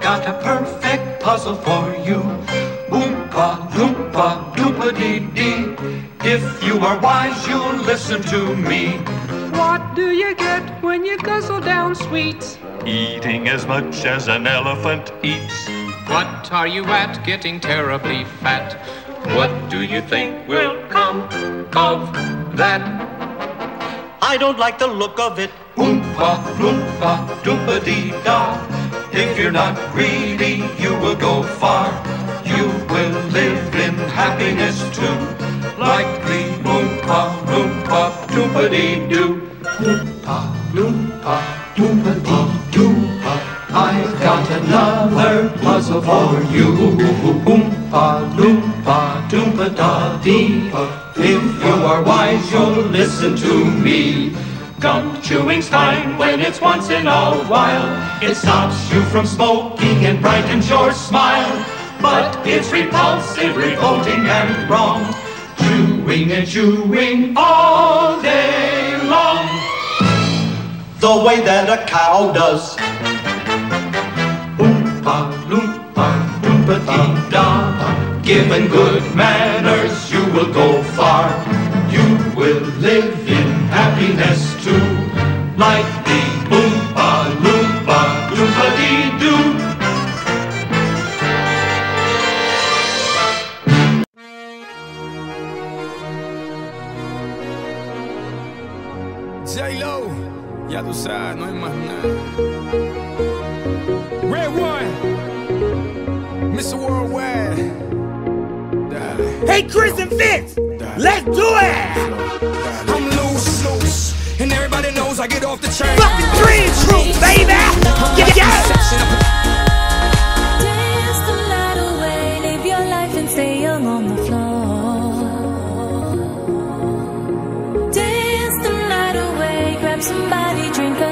got a perfect puzzle for you. Oompa, loompa, doompa-dee-dee. If you are wise, you'll listen to me. What do you get when you guzzle down sweets? Eating as much as an elephant eats. What are you at, getting terribly fat? What do you think will come of that? I don't like the look of it. Oompa, loompa, doompa-dee-da. If you're not greedy, you will go far. You will live in happiness too, like the Oompa, loompa, doompa-dee-doo. Oompa, loompa, doompa-dee-doo. I've got another puzzle for you. Oompa, loompa, doompa-da-dee. If you are wise, you'll listen to me. Gum chewing's fine when it's once in a while. It stops you from smoking and brightens your smile. But it's repulsive, revolting and wrong, chewing and chewing all day long, The way that a cow does. Oompa, loompa, doompa-dee-da. Given good manners, you will go far. You will live in happiness too, like the Oompa, loompa, doompa-dee-doo. J-Lo, ya tú sabes, no hay más nada. Red One, Mr. Worldwide. Hey, Chris and Vince, let's do it! I'm loose, and everybody knows I get off the train. Fucking dream true, baby! Yeah! Dance the night away, live your life and stay young on the floor. Dance the night away, grab somebody, drink a